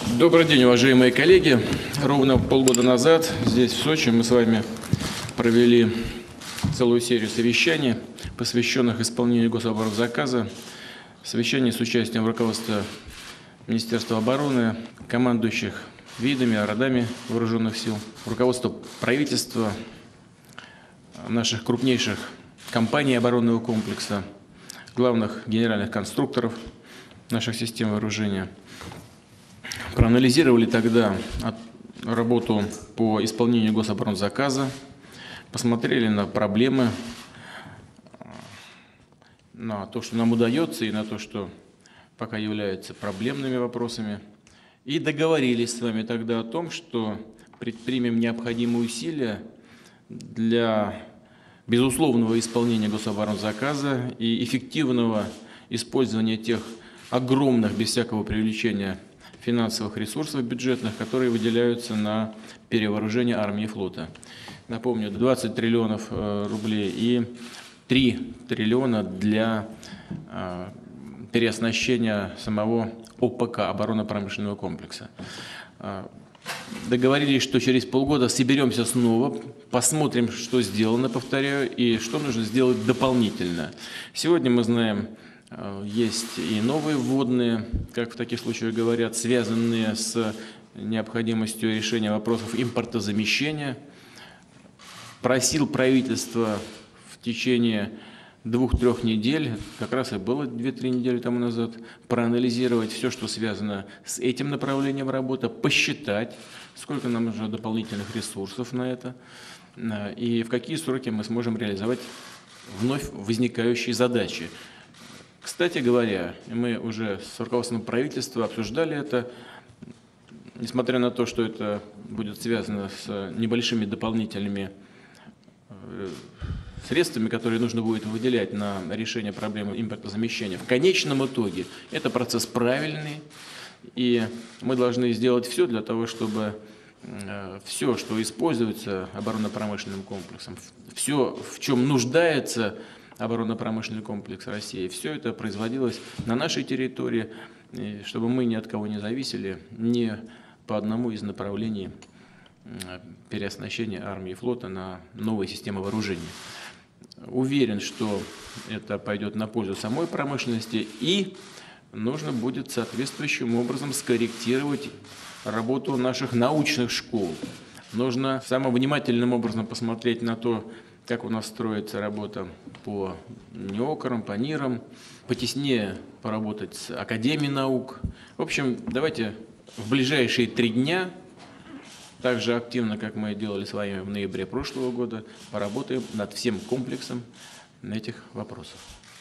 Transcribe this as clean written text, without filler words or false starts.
Добрый день, уважаемые коллеги. Ровно полгода назад здесь, в Сочи, мы с вами провели целую серию совещаний, посвященных исполнению гособоронзаказа. Совещания с участием руководства Министерства обороны, командующих видами, родами вооруженных сил, руководства правительства, наших крупнейших компаний оборонного комплекса, главных генеральных конструкторов наших систем вооружения. Проанализировали тогда работу по исполнению гособоронзаказа, посмотрели на проблемы, на то, что нам удается, и на то, что пока является проблемными вопросами. И договорились с вами тогда о том, что предпримем необходимые усилия для безусловного исполнения гособоронзаказа и эффективного использования тех огромных, без всякого привлечения, финансовых ресурсов бюджетных, которые выделяются на перевооружение армии и флота. Напомню, 20 триллионов рублей и 3 триллиона для переоснащения самого ОПК, оборонно-промышленного комплекса. Договорились, что через полгода соберемся снова, посмотрим, что сделано, повторяю, и что нужно сделать дополнительно. Сегодня мы знаем, есть и новые вводные, как в таких случаях говорят, связанные с необходимостью решения вопросов импортозамещения. Просил правительство в течение 2-3 недель, как раз и было 2-3 недели тому назад, проанализировать все, что связано с этим направлением работы, посчитать, сколько нам нужно дополнительных ресурсов на это, и в какие сроки мы сможем реализовать вновь возникающие задачи. Кстати говоря, мы уже с руководством правительства обсуждали это, несмотря на то, что это будет связано с небольшими дополнительными средствами, которые нужно будет выделять на решение проблемы импортозамещения. В конечном итоге это процесс правильный, и мы должны сделать все для того, чтобы все, что используется оборонно-промышленным комплексом, все, в чем нуждается оборонно-промышленный комплекс России, все это производилось на нашей территории, чтобы мы ни от кого не зависели, ни по одному из направлений переоснащения армии и флота на новые системы вооружения. Уверен, что это пойдет на пользу самой промышленности, и нужно будет соответствующим образом скорректировать работу наших научных школ. Нужно самым внимательным образом посмотреть на то, как у нас строится работа по НИОКРам, по НИРам, потеснее поработать с Академией наук. В общем, давайте в ближайшие 3 дня, так же активно, как мы делали с вами в ноябре прошлого года, поработаем над всем комплексом этих вопросов.